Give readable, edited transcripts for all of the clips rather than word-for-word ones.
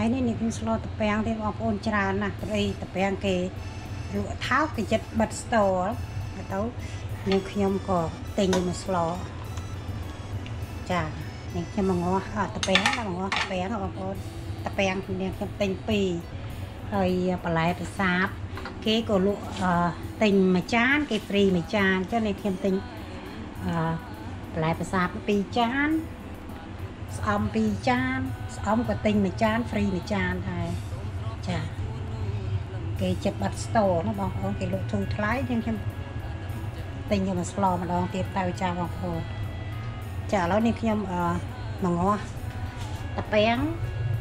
ហើយនេះខ្ញុំស្លតពាំងទៀតបងប្អូនច្រើនណាស់ព្រៃតពាំងគេលក់ថោកគេចិត្តបិទស្តលទៅនាងខ្ញុំក៏ទិញមកស្លចានាងខ្ញុំមកងាស់តពាំងមកងាស់តពាំងបងប្អូនតពាំងនាងខ្ញុំទិញ2ហើយបន្លែប្រាសាទគេក៏លក់ទិញមួយចានគេហ្វ្រីមួយចានអញ្ចឹងនាងខ្ញុំទិញបន្លែប្រាសាទ2ចានស្អំ2ចានស្អំក៏ទិញមួយចានហ្វ្រីមួយចានដែរចាគេចិត្តបាត់ស្តលណាបងប្អូនគេលក់ធូរថ្លៃយើងខ្ញុំទិញយកមកស្លម្ដងទៀតទៅចាបងប្អូនចាឥឡូវនេះខ្ញុំមកងាស់តពាំង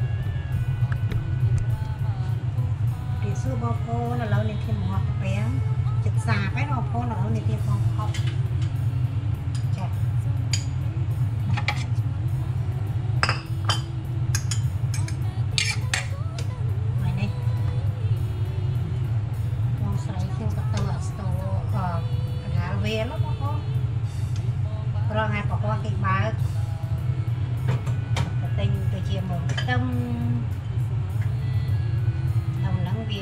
ពីសួរបងប្អូនឥឡូវនេះខ្ញុំងាស់តពាំងចិត្តសាបហើយបងប្អូនឥឡូវនេះខ្ញុំបងខប់ចាវានោះបងប្អូនរងឲ្យប្រព័ន្ធគេបើកទៅទិញទៅជាមើលខ្ទឹមហ្នឹងវា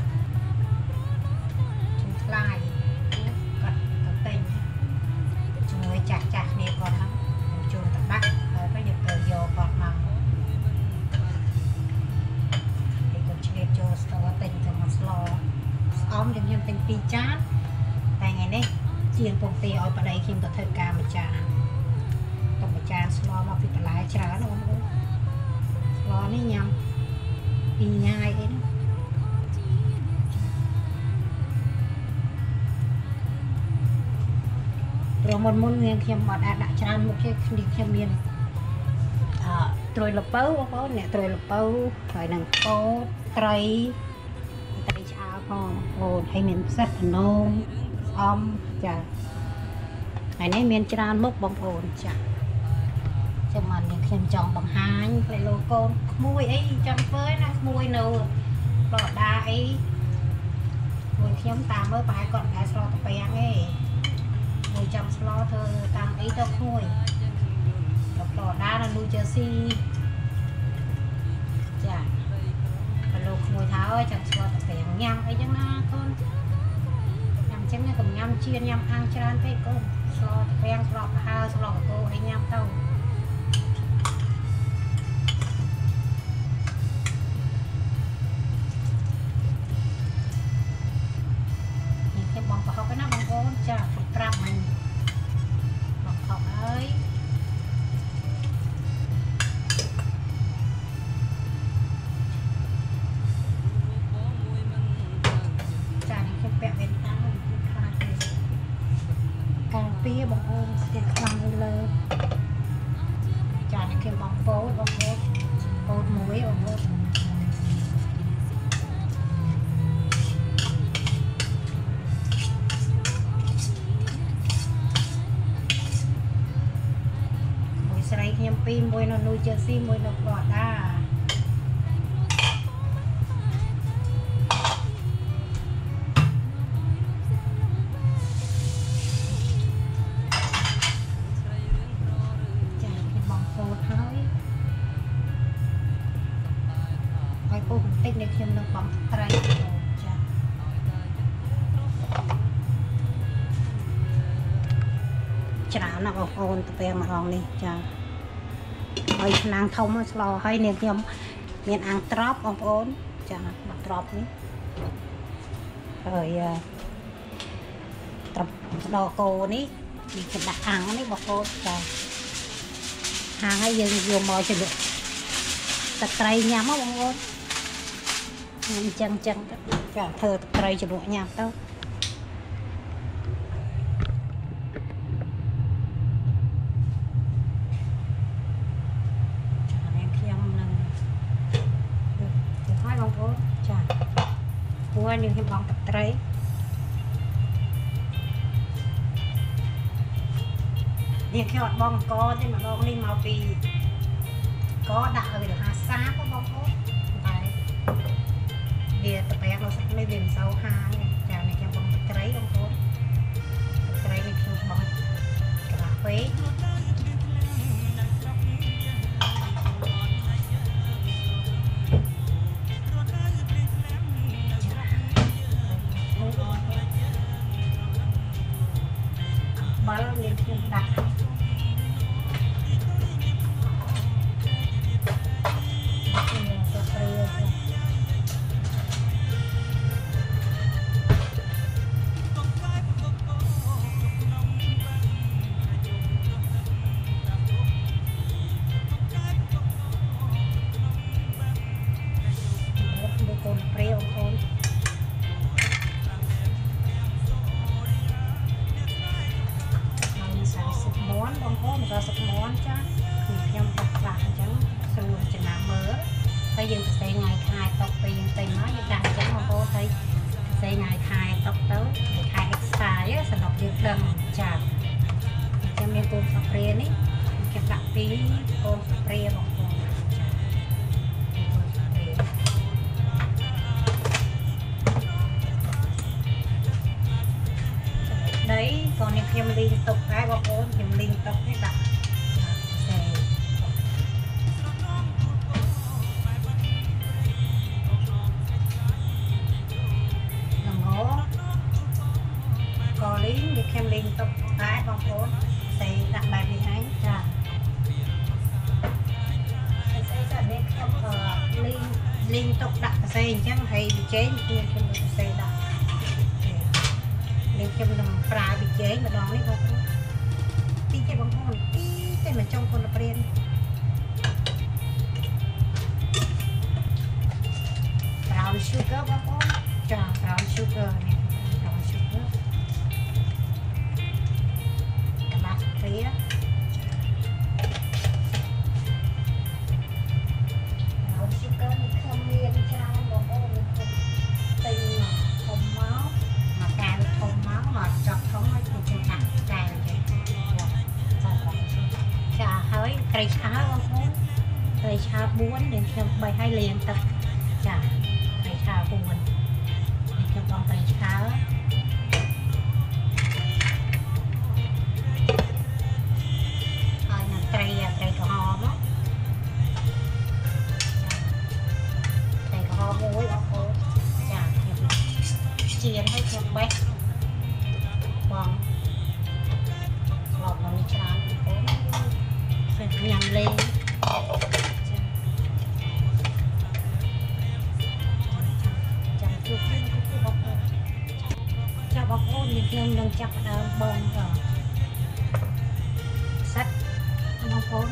ជំថ្លៃគាត់ទៅទិញជាមួយចាស់គ្នាគាត់ហ្នឹងចូលទៅដាក់ហើយទៅយកទៅយកគាត់មកគេគាត់ឆ្លៀតចូលស្ទោទិញទៅមកស្លស្អំខ្ញុំទិញ2ចានតែថ្ងៃនេះជាងពងទាឲ្យប្តីខ្ញុំទៅធ្វើការមួយចានទៅមួយចានស្លមកពីបន្លែច្រើនណាបងប្អូនស្លនេះញ៉ាំពីញ៉ាយអីណាព្រោះមុននាងខ្ញុំអត់ដាក់ច្រើនមុខទេខ្ញុំមានត្រួយលពៅបងប្អូនអ្នកត្រួយលពៅហើយនឹងពោតត្រីឆ្អើរផងបងប្អូនហើយមានផ្សិតអនងអំចាថ្ងៃនេះមានច្រើនមុខបងប្អូនចាចាំមកនាងខ្ញុំចង់បង្ហាញផ្លេឡូកូនក្មួយអីចង់ធ្វើណាក្មួយនៅបរដាអីមួយខ្ញុំតាមមើលប្រហែលគាត់តែស្លតពាំងឯងមួយចាំស្លធ្វើតាមអីទៅក្មួយទៅបរដានៅលូជើស៊ីចាផ្លេឡូក្មួយថាអើយចាំស្លតពាំងញ៉ាំអីចឹងណាកូនចឹងកុំញ៉ាំជៀនញ៉ាំអាំងច្រើនពេកកូនស្លតពាំងស្លប្រហើស្លកកូអីញ៉ាំទៅនេះខ្ញុំបងប្រហុកណាបងប្អូនចាប្រាប់មិញបងប្រហុកហើយចានេះខ្ញុំពាក់វ៉ែនតាពីបងប្អូនស្ទះខ្លាំងលើចានេះខ្ញុំបងប្អូនពោតមួយបងប្អូនមួយស្រីខ្ញុំ2មួយនៅលូជើស៊ីមួយនៅផ្លដាពូបន្តិចនេះខ្ញុំនឹងបំត្រីចាច្រើនណាស់បងប្អូនទៅពេលម្ដងនេះចាហើយឆ្នាំងធំស្លហើយនាងខ្ញុំមានអាំងត្រប់បងប្អូនចាមកត្រប់នេះហើយត្រប់ស្ដោគោនេះខ្ញុំដាក់អាំងនេះបងប្អូនចាអាំងហើយយើងយកមកជ្រលក់ទឹកត្រីញ៉ាំបងប្អូនអញ្ចឹងចាធ្វើត្រីជ្រលក់ញ៉ាំទៅចានាងខ្ញុំនឹងហើយបងប្អូនចាគួរនាងខ្ញុំបងទឹកត្រីនាងខ្ញុំអត់បងអង្គទេម្ដងនេះមកពីក៏ដាក់ឲ្យវាសាបបងប្អូនវាតពាំងនៅស្រុកនេះវាមិនសូវហាងចានេះខ្ញុំបងទឹកត្រីបងប្អូនទឹកត្រីនេះខ្ញុំបងកន្លះពេក lên thêm đặt con preo con món bông có một số món chứ thì em đặt lại chẳng xong rồi chừng nào mỡ bây giờ sẽ ngày khai tóc bây giờ tiền nói như đặt chẳng mà cô thấy sẽ ngày khai tóc tới khai extra á sản phẩm dương đầm chả cho nên cô sắp rê ní cái đặt tí cô sắp rê bằng cô đấy còn em liên tục cái bao cô em liên tục cái đặt làm ngó có lý thì em liên tục cái bao cô sẽ đặt bài gì ấy chà sẽ nên em liên tục đặt xe chẳng hay bị chế nên em sẽ đặt nên trong đồng pha bị chế mà đón đấy không tí cái bóng hồn tí cái mà trong con là prien brown sugar bác con cho brown sugar nè brown sugar các bạn thấy á brown sugar thì không miên cho bóng hồn tinh không máu mà càng không máu mà chọc không hay thì chân thẳng càng chà hơi cây cháo không có cây cháo buồn đến trong bài hai liền tập chà cây cháo buồn đến trong con cây cháo rồi là cây cỏ hòm á cây cỏ hòm muối ở cô chà chiên hết trong bếp còn lọt vào nước trắng nhằm lên cho bọc ô thì thêm đừng chặt bông rồi sắt bông phốn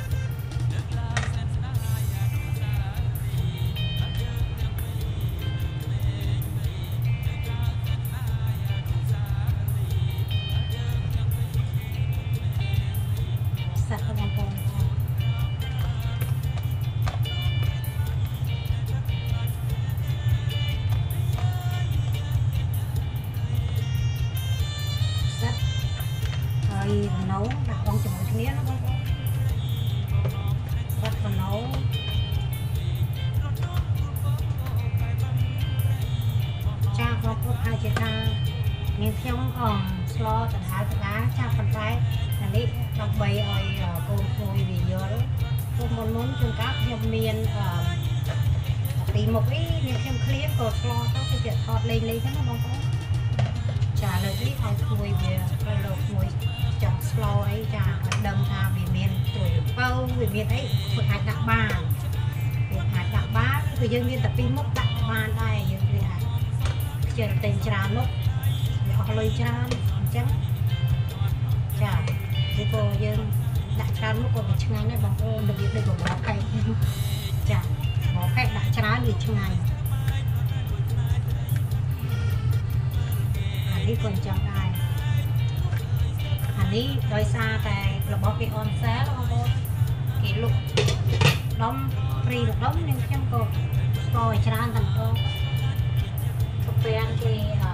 sắt bông phốn nấu đặt con chừng một miếng nó bắt vào nấu cha con có hai chị ta nhưng theo còn lo tận hái tận đá cha phần tay là đi đọc bày rồi cô phôi vì giờ đó cô muốn chung các nhâm miên tìm một cái những thêm clip của lo có cái chuyện thọt lên thế nó không có trả lời đi thôi phôi về rồi lột mùi trong slow ấy ra đâm ra vì miền tuổi bao vì miền ấy một hạt đạm ba một hạt đạm baคือយើងមានតែពីរមុខដាក់បានដែរយើងនិយាយថាចេះតែច្រើនមុខវាអស់លុយច្រើនអញ្ចឹងចាពីព្រោះយើងដាក់ច្រើនមុខក៏វាឆ្ងាញ់ដែរបងប្អូនរបៀបដូចបបរកែកចាបបរកែកដាក់ច្រើនវាឆ្ងាញ់អានេះក៏អញ្ចឹងដែរនេះដោយសារតែរបស់គេអនសែលបងប្អូនគេលក់ដុំព្រីដុំនឹងខ្ញុំក៏ស្គាល់ឲ្យច្រើនតែម្ដងទៅពេលគេ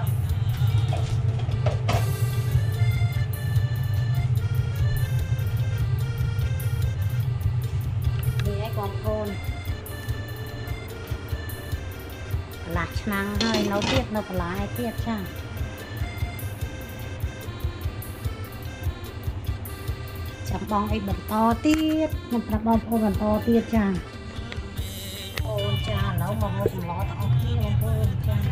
នេះឯងបងប្អូន là năng hơi nấu tiếp nó còn lại tiếp chăng chẳng bong ấy bẩn to tiết nhưng mà bong ô bẩn to tiết chăng ô cha nấu mà một lọ to kia bong ô chăng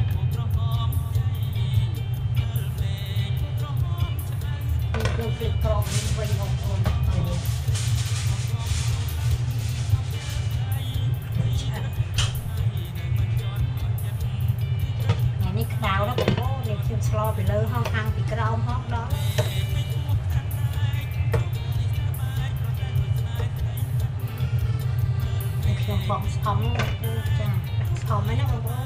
ស្លោពីលើហោះខាងពីក្រោមហោះដល់ខ្ញុំបងស្អំចាស្អំហ្នឹងណាបងប្អូន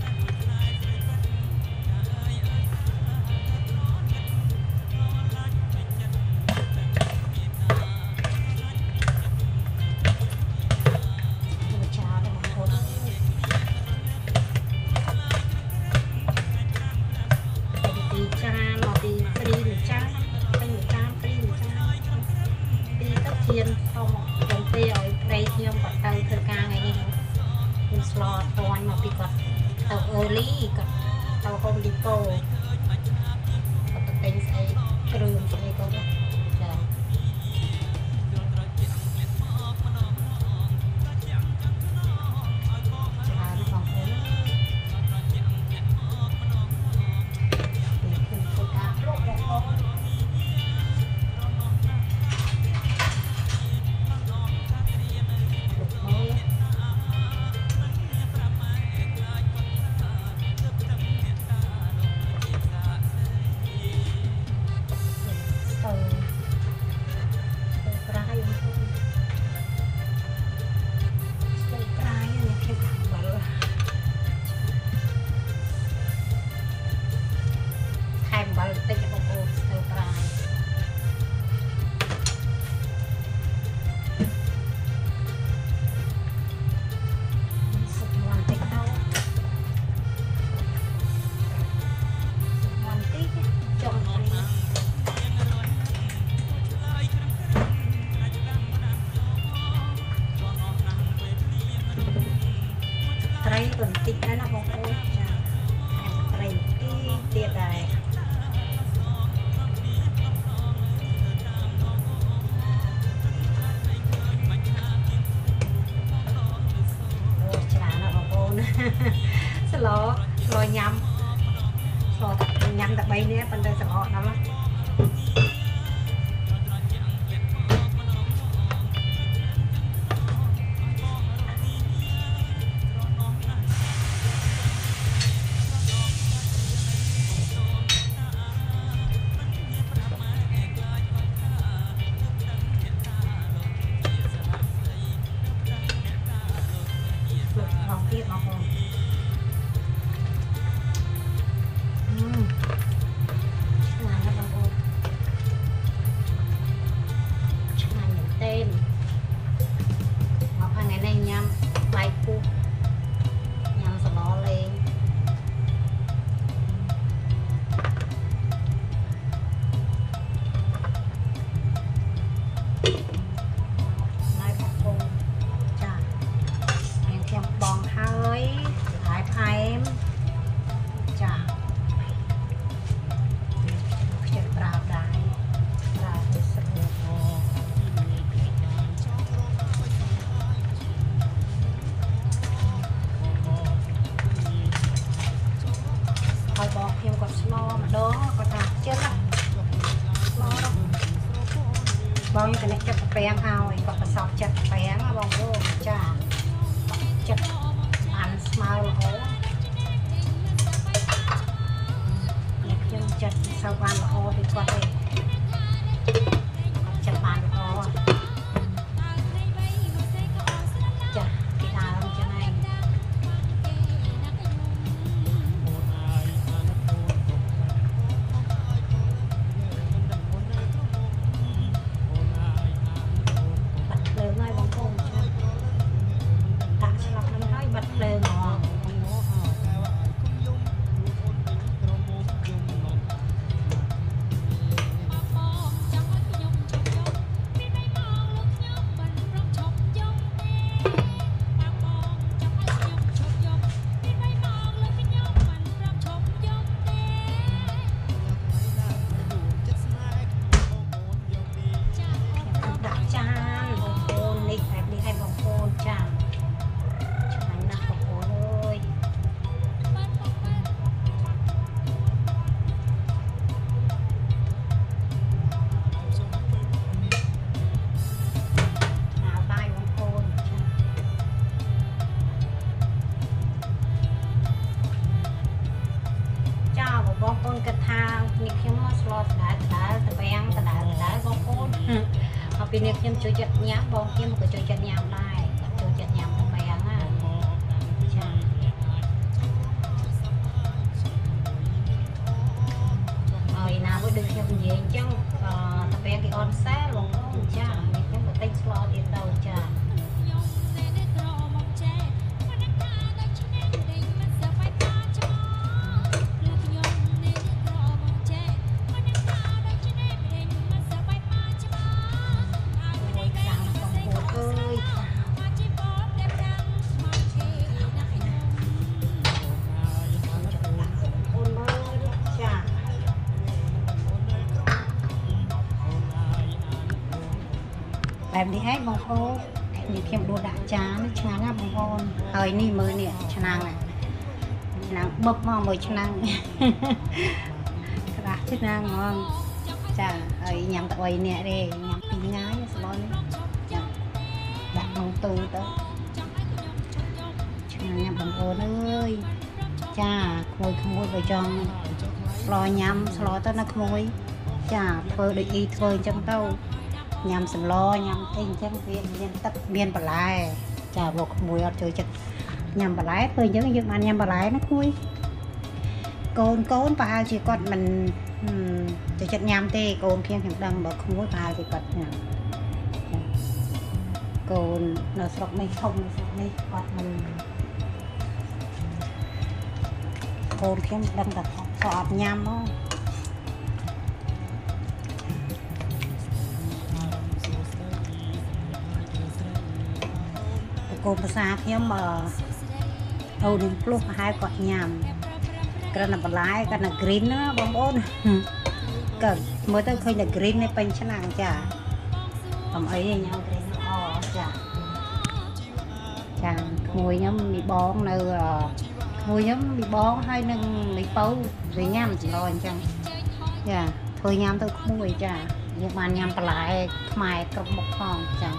ខ្ញុំគាត់ទៅធ្វើការថ្ងៃនេះខ្ញុំស្លតតាន់មកពីគាត់ទៅ early គាត់ទៅ Home Depot គាត់ទៅទិញស្អីគ្រឿងស្អីគាត់ចាតិចបងប្អូនស្ទើរប្រាយសុខមិនតិចទៅមិនតិចចង់ត្រីបន្តិចណាបងប្អូនចាត្រីទៀតដែរស្លោញ៉ាំស្លោតែញ៉ាំតែ3នាក់ប៉ុន្តែសង្ហកដល់ណាទៀតបងប្អូនឆ្ងាញ់ណាស់បងប្អូនឆ្ងាញ់មែនទេមកថ្ងៃនេះញ៉ាំបាយពុះញ៉ាំសឡលេងហើយបងប្អូនចាខ្ញុំបងហើយហើយផែមចាខ្ញុំប្រើដែរប្រើទៅស្រួលហើយបងខ្ញុំគាត់ស្លោម្ដងគាត់ថាចិត្តណាស្លោដល់បងខ្ញុំទៅចិត្តប្រពាំងឲ្យគាត់ប្រសពចិត្តប្រពាំងបងប្អូនចាចិត្តបានស្មើល្អខ្ញុំចិត្តសើបានល្អពីគាត់ទេគាត់ចិត្តបានល្អចាពីដើមចឹងឯងបាត់ភ្លើងហើយបងប្អូនដាក់ឆ្លាប់នឹងហើយបាត់ភ្លើងហ្មងបងប្អូនកថានេះខ្ញុំស្លស្ដាយស្ដាយតពាំងស្ដាយស្ដាយបងប្អូនហើយពីនេះខ្ញុំចូលចិត្តញ៉ាំបងខ្ញុំក៏ចូលចិត្តញ៉ាំដែរចូលចិត្តញ៉ាំតពាំងណាចាហើយណាមួយដូចខ្ញុំនិយាយអញ្ចឹងតពាំងគេអនសែបងប្អូនចានេះខ្ញុំក៏ទិញស្លទៀតទៅចាបែបនេះឯងបងប្អូននេះខ្ញុំដួសដាក់ចានឆ្ងាញ់ណាបងប្អូនហើយនេះមើលនេះឆ្នាំងឆ្នាំងបឹបមកមួយឆ្នាំងក្រាស់ឆ្នាំងហ្មងចាហើយញ៉ាំតែ3នាក់ទេញ៉ាំ2ថ្ងៃស្បនេះចាដាក់ក្នុងទូទៅឆ្ងាញ់ណាបងប្អូនអើយចាក្មួយបើចង់ស្លញ៉ាំស្លទៅណាក្មួយចាធ្វើដូចអ៊ីធ្វើអញ្ចឹងទៅញ៉ាំសម្លញ៉ាំអីអញ្ចឹងវាមានទឹកមានបន្លែចាលោកក្មួយអត់ចូលចិត្តញ៉ាំបន្លែធ្វើអញ្ចឹងយើងបានញ៉ាំបន្លែណាក្មួយកូនប្រហែលជាគាត់មិនចូលចិត្តញ៉ាំទេកូនខ្ញុំដឹងបើក្មួយប្រហែលជាគាត់ញ៉ាំកូននៅស្រុកនេះធំនៅស្រុកនេះគាត់មិនកូនខ្ញុំដឹងតែគាត់អត់ញ៉ាំហ៎កូនភាសាខ្ញុំអូនភ្លោះប្រហែលគាត់ញ៉ាំគ្រាន់តែបន្លែគាត់តែ green ណាបងប្អូនក៏មើលទៅឃើញតែ green នេះពេញឆ្នាំងចាអំអីញ៉ាំ green អូចាក្មួយខ្ញុំមីបងនៅក្មួយខ្ញុំមីបងហើយនឹងមីពៅវាញ៉ាំចំណអញ្ចឹងចាធ្វើញ៉ាំទៅក្មួយចាយើងបានញ៉ាំបន្លែខ្មែរគ្រប់មុខផងចា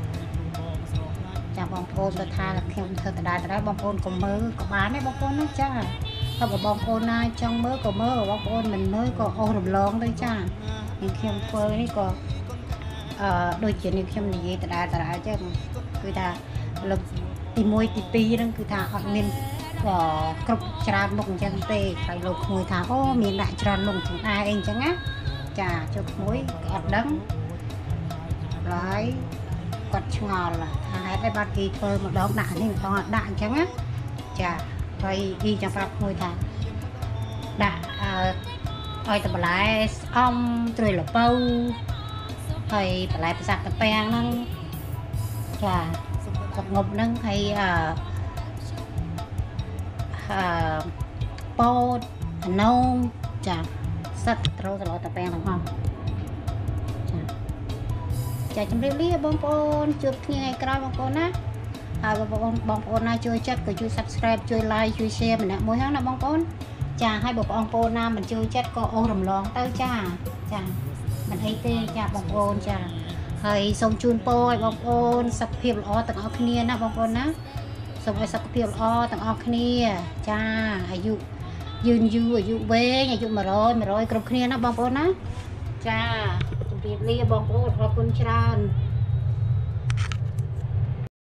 បងប្អូនទៅថាខ្ញុំធ្វើដដែលបងប្អូនកុំមើលក៏បានដែរបងប្អូនណាចាถ้าបងប្អូនណាចង់មើលក៏មើលបងប្អូនមិនមើលក៏អូសរំលងទៅចាnhưngខ្ញុំធ្វើនេះក៏ដូចជានេះខ្ញុំនិយាយដដែលអញ្ចឹងគឺថាលើកទី1ទី2ហ្នឹងគឺថាអត់មានគ្រប់ច្រើនមុខអញ្ចឹងទេហើយលោកក្មួយថាអូមានដាក់ច្រើនមុខជាងដែរអីអញ្ចឹងណាចាចុះក្មួយក៏អត់ដឹងហើយគាត់ឆ្ងល់ថាហេតុអីបាត់គេធ្វើម្ដងដាក់នេះម្ដងដាក់អញ្ចឹងណាចាហើយគេចាំប្រាប់មួយថាដាក់ឲ្យតែបន្លែស្អំត្រួយលពៅហើយបន្លែប្រសាទតាពាំងហ្នឹងចាទឹកងប់ហ្នឹងហើយពោតអណូងចាសិតត្រូវសឡតាពាំងទាំងអស់ចាជម្រាបលាបងប្អូនជួបគ្នាថ្ងៃក្រោយបងប្អូនណាហើយបងប្អូនណាជួយចិត្តក៏ជួយ subscribe ជួយ like ជួយ share ម្នាក់មួយហ្នឹងណាបងប្អូនចាហើយបងប្អូនណាមិនជួយចិត្តក៏អូសរំលងទៅចាមិនអីទេចាបងប្អូនចាហើយសូមជូនពរឲ្យបងប្អូនសុខភាពល្អទាំងអស់គ្នាណាបងប្អូនណាសូមឲ្យសុខភាពល្អទាំងអស់គ្នាចាអាយុយឺនយូរអាយុវែងអាយុ100គ្រប់គ្នាណាបងប្អូនណាចាជម្រាបលាបងប្អូនអរគុណច្រើន